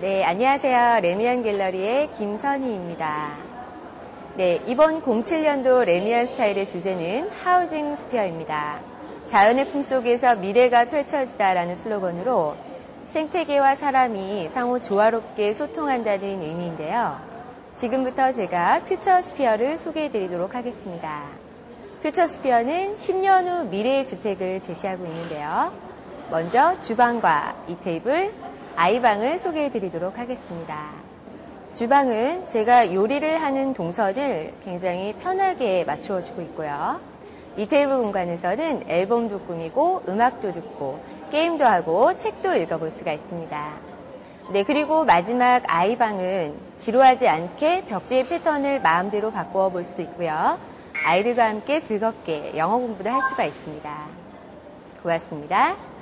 네, 안녕하세요. 레미안 갤러리의 김선희입니다. 네, 이번 07년도 레미안 스타일의 주제는 하우징 스피어입니다. 자연의 품속에서 미래가 펼쳐지다라는 슬로건으로 생태계와 사람이 상호 조화롭게 소통한다는 의미인데요. 지금부터 제가 퓨처 스피어를 소개해 드리도록 하겠습니다. 퓨처 스피어는 10년 후 미래의 주택을 제시하고 있는데요. 먼저 주방과 이 테이블, 아이방을 소개해 드리도록 하겠습니다. 주방은 제가 요리를 하는 동선을 굉장히 편하게 맞추어 주고 있고요. 이 테이블 공간에서는 앨범도 꾸미고 음악도 듣고 게임도 하고 책도 읽어볼 수가 있습니다. 네, 그리고 마지막 아이방은 지루하지 않게 벽지의 패턴을 마음대로 바꾸어 볼 수도 있고요. 아이들과 함께 즐겁게 영어 공부도 할 수가 있습니다. 고맙습니다.